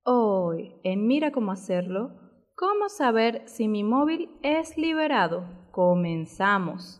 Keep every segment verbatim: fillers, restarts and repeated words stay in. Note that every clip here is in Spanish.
Hoy, en Mira cómo hacerlo, ¿cómo saber si mi móvil es liberado? Comenzamos.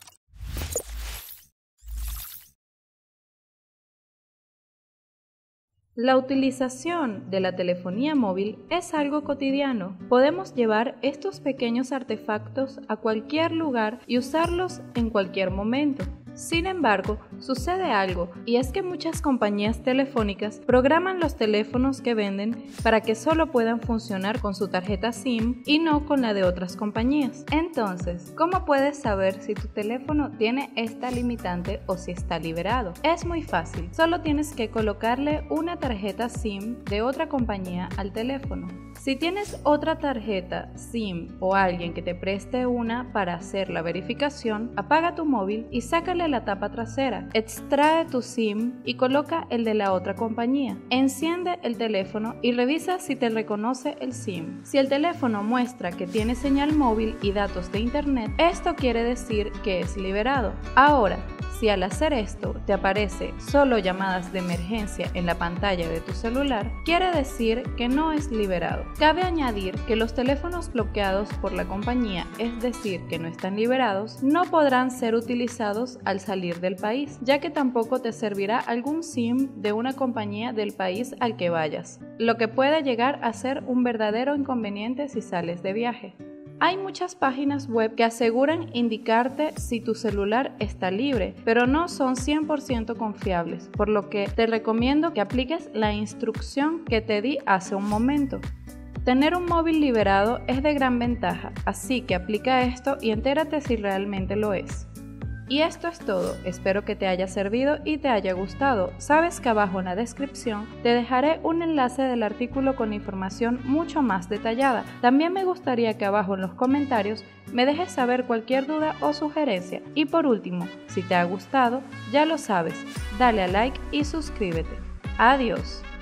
La utilización de la telefonía móvil es algo cotidiano. Podemos llevar estos pequeños artefactos a cualquier lugar y usarlos en cualquier momento. Sin embargo, sucede algo, y es que muchas compañías telefónicas programan los teléfonos que venden para que solo puedan funcionar con su tarjeta SIM y no con la de otras compañías. Entonces, ¿cómo puedes saber si tu teléfono tiene esta limitante o si está liberado? Es muy fácil, solo tienes que colocarle una tarjeta SIM de otra compañía al teléfono. Si tienes otra tarjeta SIM o alguien que te preste una para hacer la verificación, apaga tu móvil y sácale la tapa trasera, extrae tu SIM y coloca el de la otra compañía. Enciende el teléfono y revisa si te reconoce el SIM. Si el teléfono muestra que tiene señal móvil y datos de internet, esto quiere decir que es liberado. Ahora, si al hacer esto te aparece solo llamadas de emergencia en la pantalla de tu celular, quiere decir que no es liberado. Cabe añadir que los teléfonos bloqueados por la compañía, es decir, que no están liberados, no podrán ser utilizados al salir del país, ya que tampoco te servirá algún SIM de una compañía del país al que vayas, lo que puede llegar a ser un verdadero inconveniente si sales de viaje. Hay muchas páginas web que aseguran indicarte si tu celular está libre, pero no son cien por ciento confiables, por lo que te recomiendo que apliques la instrucción que te di hace un momento. Tener un móvil liberado es de gran ventaja, así que aplica esto y entérate si realmente lo es. Y esto es todo, espero que te haya servido y te haya gustado. Sabes que abajo en la descripción te dejaré un enlace del artículo con información mucho más detallada. También me gustaría que abajo en los comentarios me dejes saber cualquier duda o sugerencia. Y por último, si te ha gustado, ya lo sabes, dale a like y suscríbete. Adiós.